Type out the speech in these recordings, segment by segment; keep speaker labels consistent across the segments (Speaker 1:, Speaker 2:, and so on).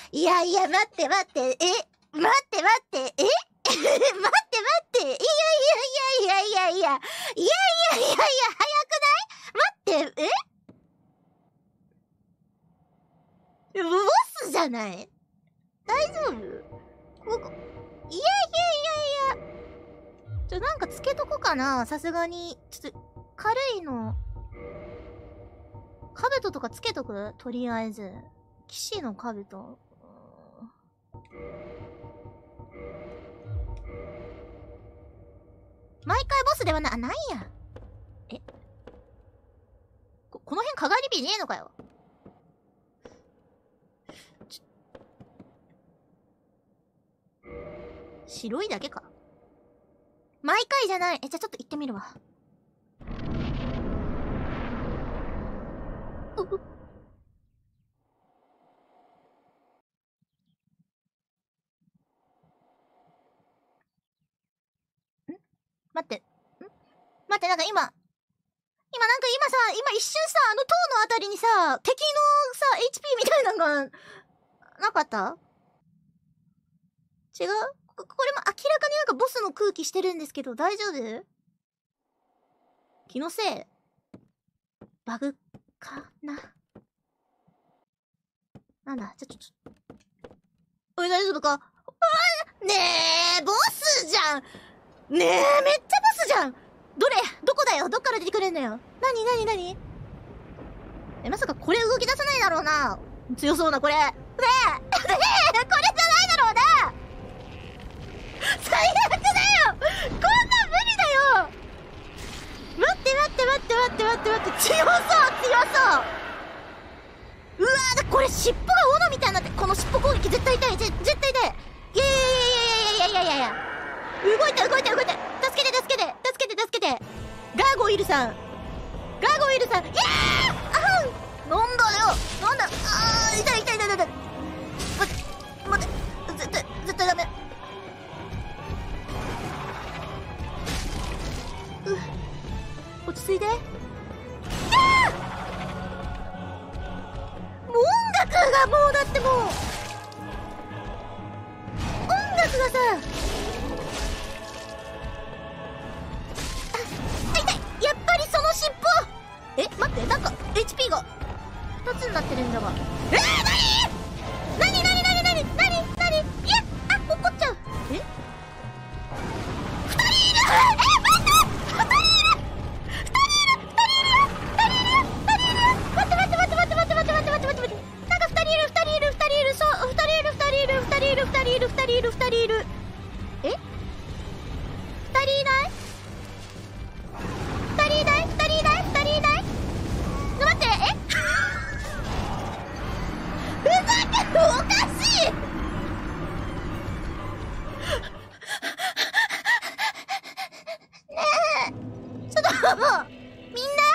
Speaker 1: いやいや、待って待って、待って待って、待って待って、いやいやいやいやいやいや、いやいやいやいや、早くない？待って、ボスじゃない？大丈夫？いやいやいやいや。なんかつけとこかな、さすがに。ちょっと、軽いの。兜とかつけとく？とりあえず。騎士の兜。毎回ボスではないや。この辺かがり火ねえのかよ。白いだけか。毎回じゃない。じゃあちょっと行ってみるわ。待って。待って、なんか今さ、今一瞬さ、塔のあたりにさ、敵のさ、HP みたいなのが、なかった？違う？これも明らかになんかボスの空気してるんですけど、大丈夫？気のせい？バグかな？なんだ、ちょっと。おい、大丈夫か？ねえ、ボスじゃん！ねえ、めっちゃボスじゃん！どこだよ？どっから出てくれんのよ？なにまさかこれ動き出さないだろうな。強そうなこれ。ねえこれじゃないだろうな。最悪だよ！こんなん無理だよ！待って、強そう！うわー、これ尻尾が斧みたいになって、この尻尾攻撃絶対痛い！絶対痛い！いや。動いて！助けて！ガーゴイルさん！いやー！なんだよ！痛い！待って、絶対ダメ。落ち着いて。もう音楽がもうだってもう音楽がさ、痛い！やっぱりその尻尾！待って、なんか HP が2つになってるんだが。なに？いや、怒っちゃう。2人いる！待って！2人いる。2人いない？待って、ふざけんのおかしい！ねえ、ちょっとみんな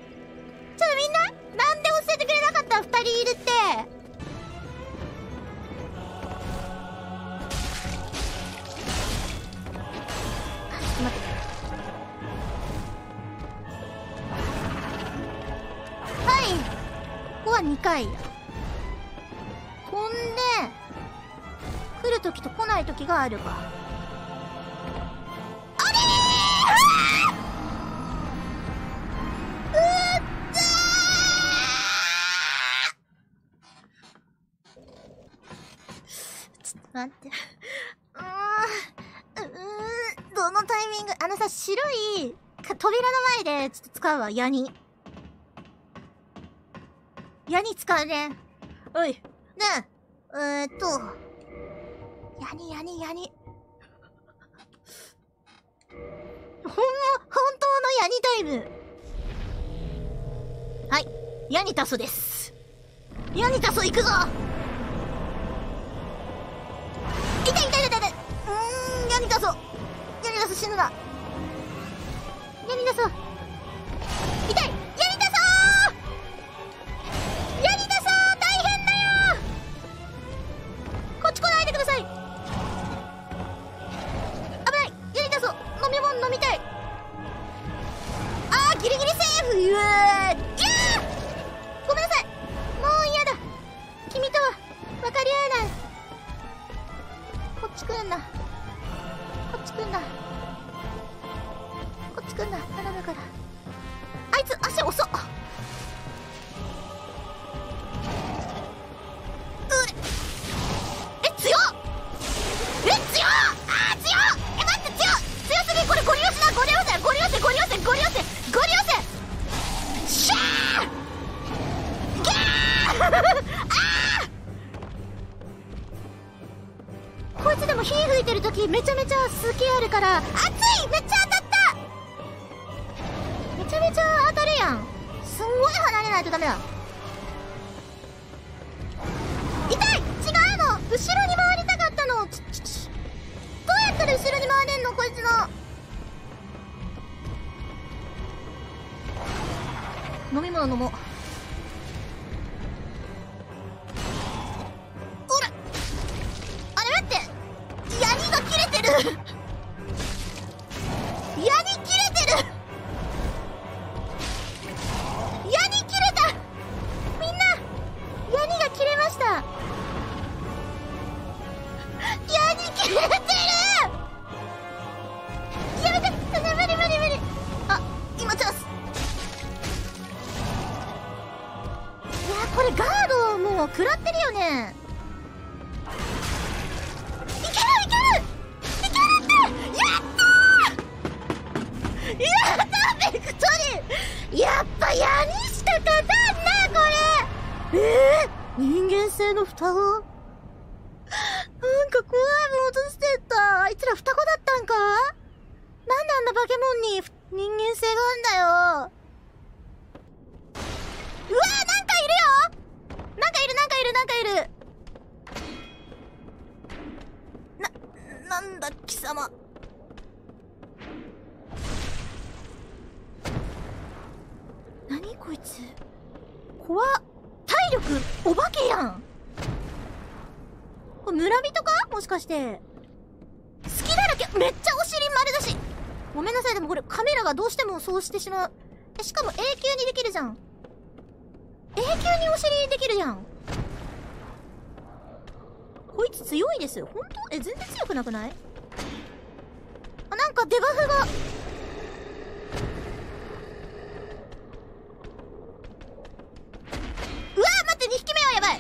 Speaker 1: なんで教えてくれなかった？2人いるって。ここは2回。飛んで来るときと来ないときがあるか。あれー！ちょっと待って。どのタイミング？さ、白い扉の前でちょっと使うわ。ヤニ使うね。おい。ねえ。ヤニ。本当のヤニタイム。はい。ヤニタソです。ヤニタソ行くぞ！痛い！ヤニタソ死ぬな。ヤニタソ痛い！大変だよ！こっち来ないでください！危ない！ヤニタソ飲み物飲みたい！ギリギリセーフ！ごめんなさい！もう嫌だ！君とは分かり合えない！ っち来んな。こっち来んな。こっち来んな。頼むから。あいつ足遅っ。強っ。強っ。あー強っ。待って、強すぎ。これゴリ押しだ。ゴリ押せ。しゃーギャーこいつでも火吹いてるときめちゃめちゃスキあるから熱い。めっちゃ当たった。めちゃめちゃ当たるやん。すんごい離れないとダメだ。痛い。違うの。後ろに回りたかったの。どうやったら後ろに回れんのこいつの。飲み物飲もう。おらあれ待って、ヤニが切れてるヤニ切れてる。ヤニ切れた。みんなヤニが切れました。ヤニ切れてる。やめて。無理。あ、今チャンス。いやこれガードもう食らってるよね。いけるってやったビクトリー。やっぱヤニしか勝たんなこれ。人間性の双子。なんか怖いもん落としてった。あいつら双子だったんか。なんであんな化け物に人間性があんだよ。うわーなんかいるよ。なんかいる。なんだ貴様。何こいつ。怖っ。体力お化けやん。これ村人かもしかして。好きだらけ。めっちゃお尻丸だし。ごめんなさい。でもこれカメラがどうしてもそうしてしまう。しかも永久にできるじゃん。永久にお尻できるじゃん。こいつ強いですよ。本当？全然強くなくない？あ、なんかデバフが。うわー待って、2匹目はやばい。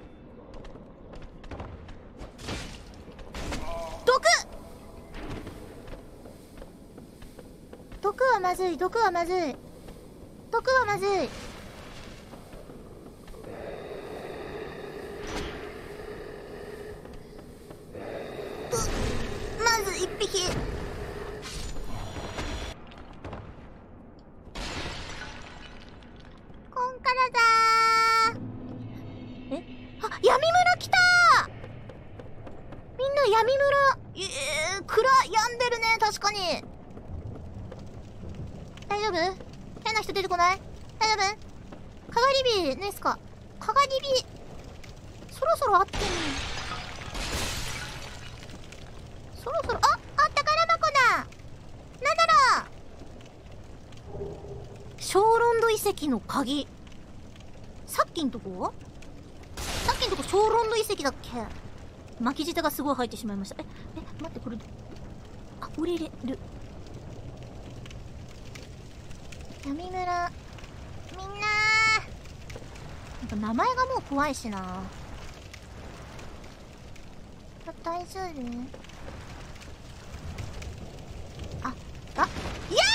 Speaker 1: 毒はまずい。まず1匹。こんからだー。あ、闇村来たー。みんな闇村。暗病んでるね。確かに。大丈夫？変な人出てこない？大丈夫？かがり火ですか？かがり火そろそろあってんの。そろそろ、あ、宝箱だ。なんだろう。小ロンド遺跡の鍵。さっきんとこ小ロンド遺跡だっけ。巻き舌がすごい入ってしまいました。待って、これ、あ、降りれる。闇村、みんななんか名前がもう怖いしな。大丈夫？あ、いや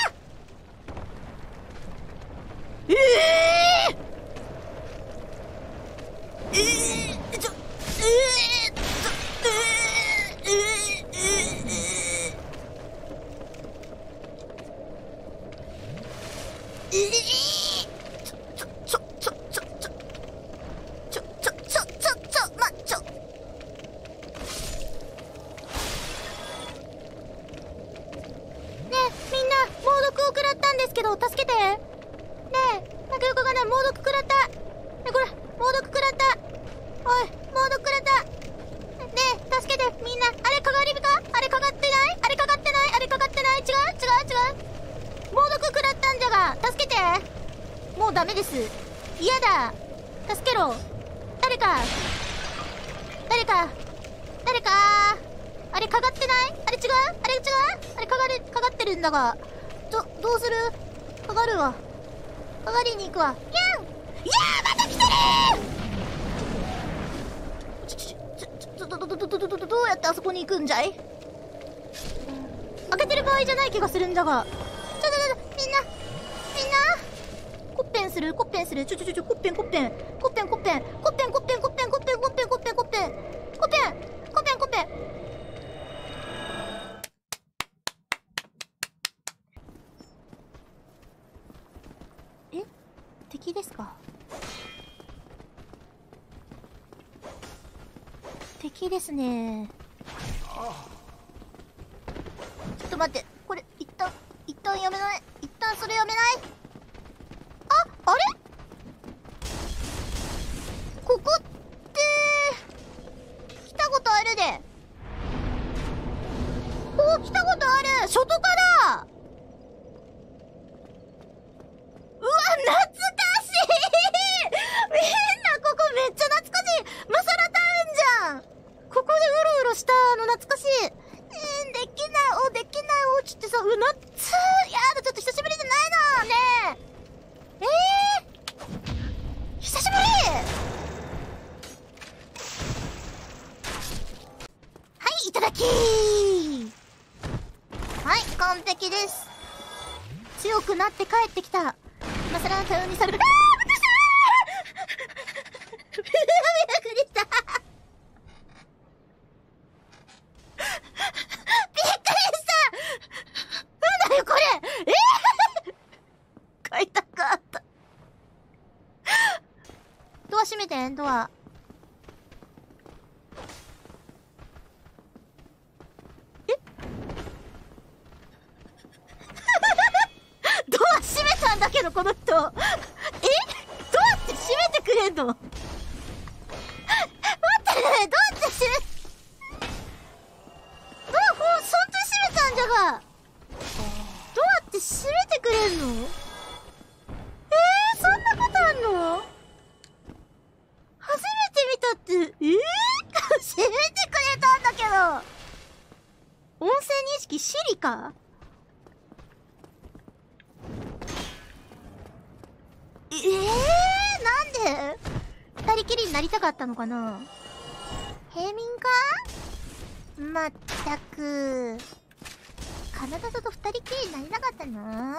Speaker 1: ー！助けて。ねえ、なんかよくわかんない。猛毒食らった。これ、猛毒食らった。おい、猛毒食らった。ねえ、助けて、みんな。あれ、かがり火か？あれかかってない？あれかかってない？あれかかってない？違う。猛毒食らったんじゃが、助けて。もうダメです。嫌だ。助けろ。誰か。 あれかがってない？あれ違う？あれ違う？あれかがってるんだが。どうする？かがるわ。かがりに行くわ。いやーまた来てるー。どうやってあそこに行くんじゃい？開けてる場合じゃない気がするんだが。みんなコッペンする？コッペンする？コッペンえ？敵ですか？敵ですね。ちょっと待って、これ一旦やめない？一旦それやめない？あれ？ここって来たことあるで。ここ来たことある。外かだ。うわ、懐かしい。みんなここめっちゃ懐かしい。マサラタウンじゃん。ここでうろうろした懐かしい。できないちょっとさ、なっつー。やだ、ちょっと久しぶりじゃないのねえ。久しぶり。はい、いただきー。はい、完璧です。強くなって帰ってきたマサラタウンにされる。びっくりしたなんだよこれ。買いたかった。ドア閉めて。ドアドア閉めたんだけどこの人。どうやって閉めてくれんの？待ってね、どうやって閉めそんと閉めたんじゃが。どうやって閉めてくれんの？そんなことあんの？初めて見たって。閉めてくれたんだけど。音声認識シリか？なんで？二人きりになりたかったのかな？平民か？まったく。カナダと二人きりになりなかったな。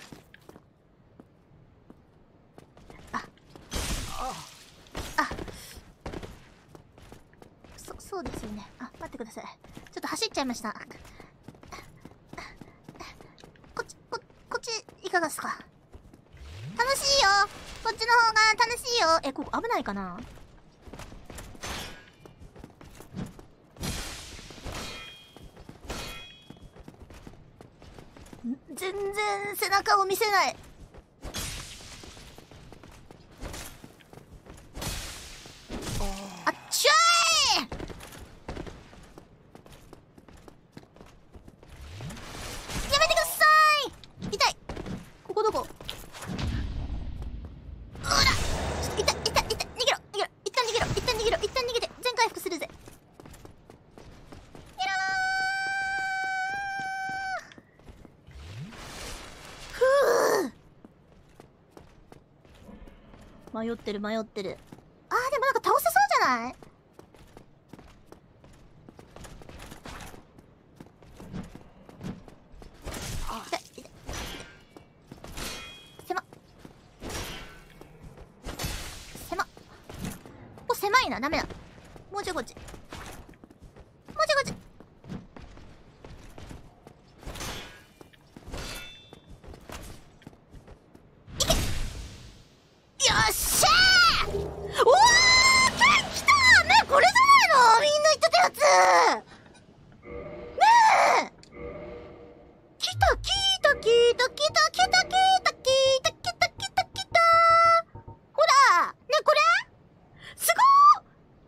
Speaker 1: そうですよね。待ってください。ちょっと走っちゃいました。こっち、いかがっすか？楽しいよ。こっちの方が楽しいよ。ここ危ないかな？全然背中を見せない。あっちゃーい！やめてください！痛い。ここどこ？うら！痛い。逃げろ。一旦逃げて。全回復するぜ。迷ってる。でもなんか倒せそうじゃない？痛い。狭っ。ここ狭いな。ダメだ。もうちょいこっち。